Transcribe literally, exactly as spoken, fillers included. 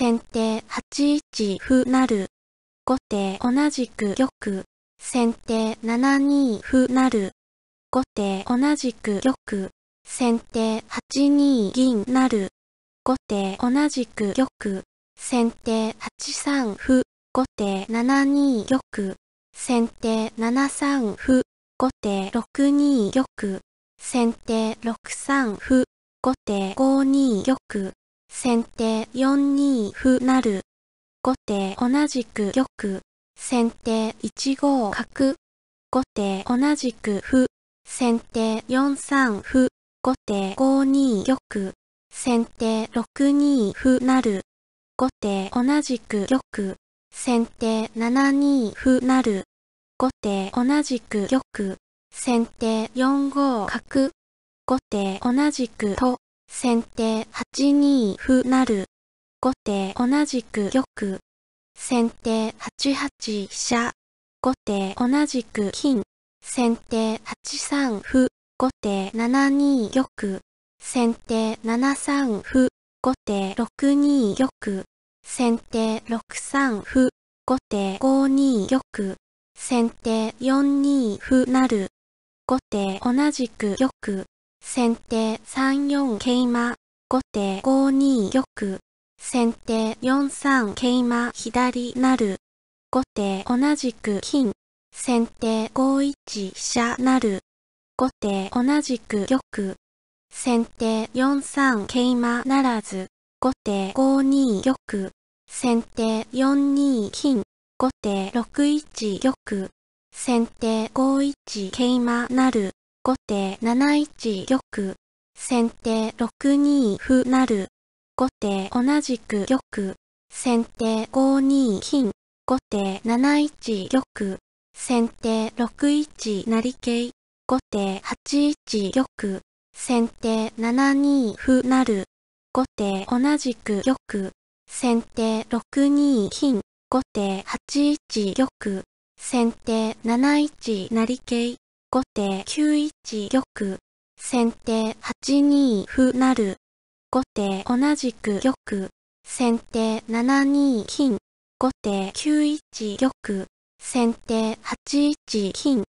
先手はちいち歩成。後手同じく玉。先手ななに歩成。後手同じく玉。先手はちに銀成。後手同じく玉。先手はちさん歩。後手ななに玉。先手ななさん歩。後手ろくに玉。先手ろくさん歩。後手ごに玉。先手よんに歩成。後手同じく玉。先手いちご角。後手同じく歩。先手よんさん歩。後手ごに玉。先手ろくに歩成。後手同じく玉。先手ななに歩成。後手同じく玉。先手よんご角。後手同じくと。先手はちに歩成。後手同じく玉。先手はちはち飛車。後手同じく金。先手はちさん歩。後手ななに玉。先手ななさん歩。後手ろくに玉。先手ろくさん歩。後手ごに玉。先手よんに歩成。後手同じく玉。先手さんよん桂馬。後手ごに玉。先手よんさん桂馬左成。後手同じく金。先手ごいち飛車成。後手同じく玉。先手よんさん桂馬ならず。後手ごに玉。先手よんに金。後手ろくいち玉。先手ごいち桂馬成。後手なないち玉。先手ろくに歩成。後手同じく玉。先手ごに金。後手なないち玉。先手ろくいち成桂。後手はちいち玉。先手ななに歩成。後手同じく玉。先手ろくに金。後手はちいち玉。先手なないち成桂。後手きゅういち玉。先手はちに歩成。後手同じく玉。先手ななに金。後手きゅういち玉。先手はちいち金。